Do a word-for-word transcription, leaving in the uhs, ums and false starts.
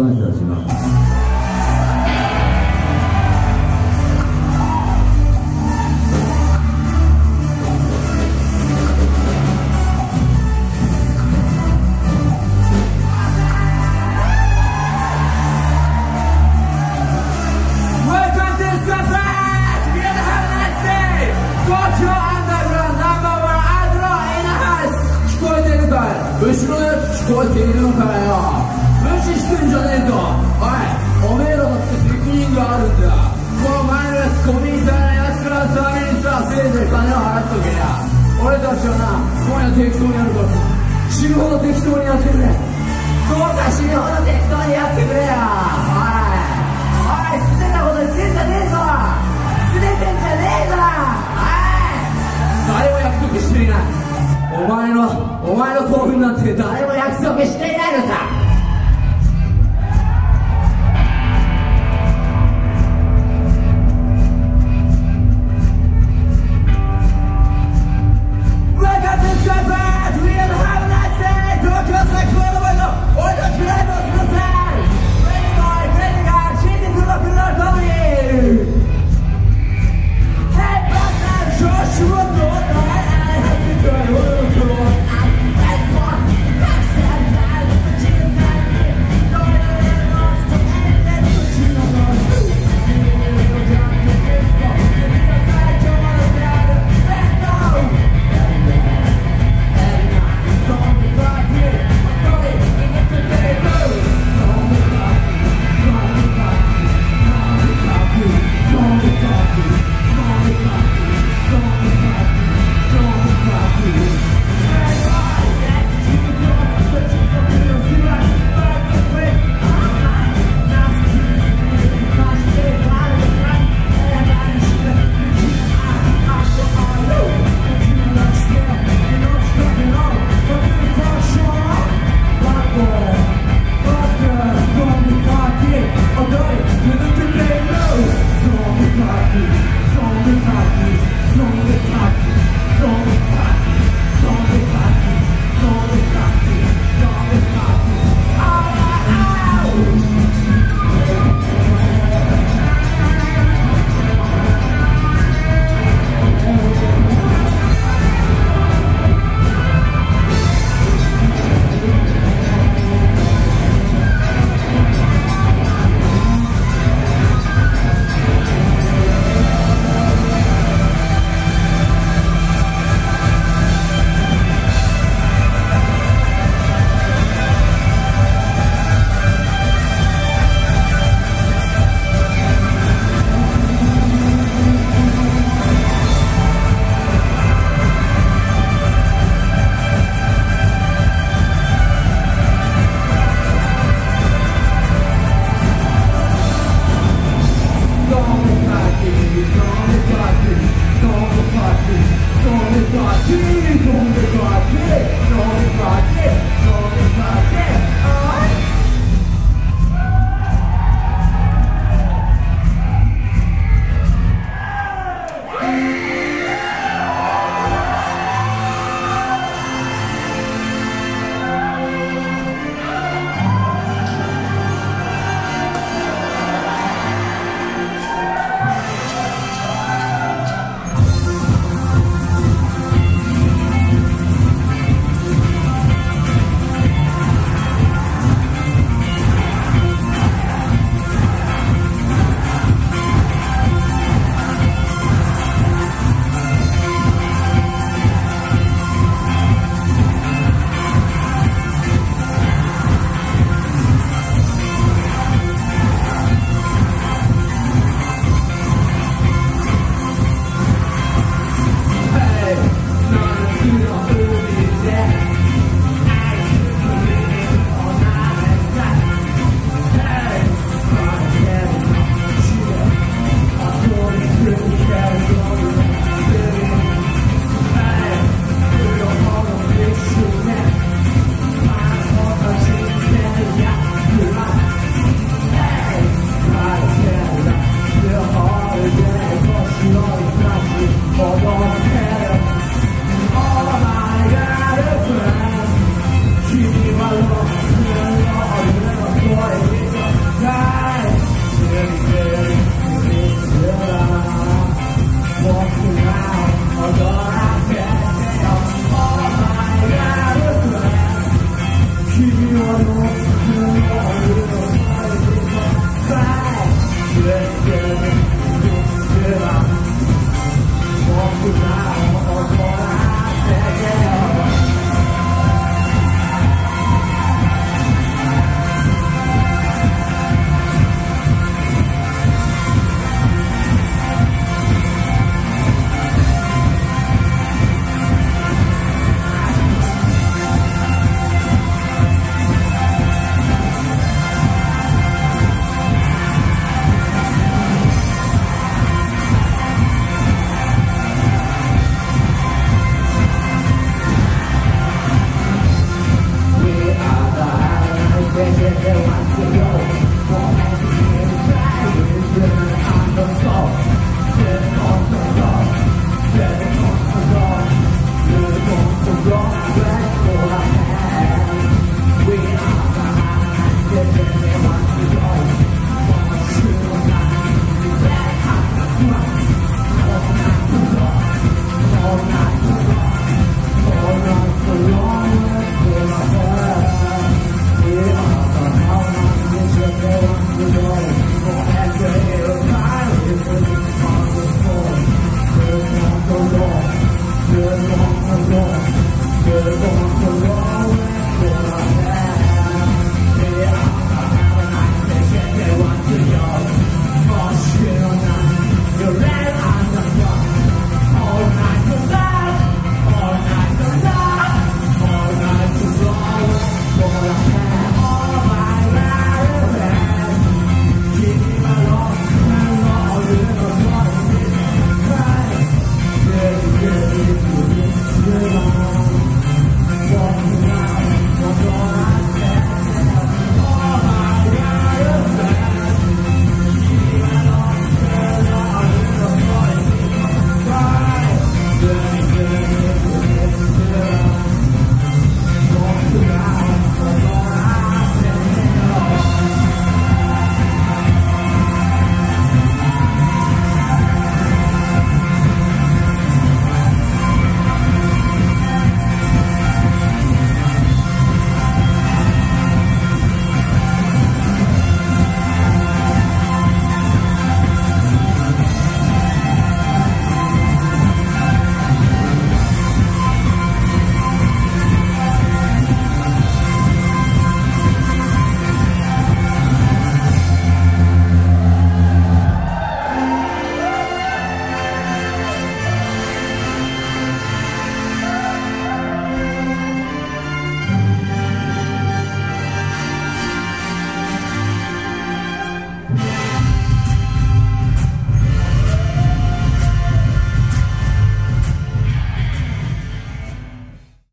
の人たちが後ろのやつ聞こえているのかよ。無視してんじゃねえぞ。おい、おめえらだって責任があるんだ。この前のやつ、ゴミみたいなやつらのためにさ、せいぜい金を払っとけや。俺たちはな、今夜適当にやるからさ、死ぬほど適当にやってくれ。どうか死ぬほど適当にやってくれや。おい、おい、捨てたこと言ってんじゃねえぞ。捨ててんじゃねえぞ。おい、誰も約束していない。お前の、お前の興奮なんて誰も約束していないのさ。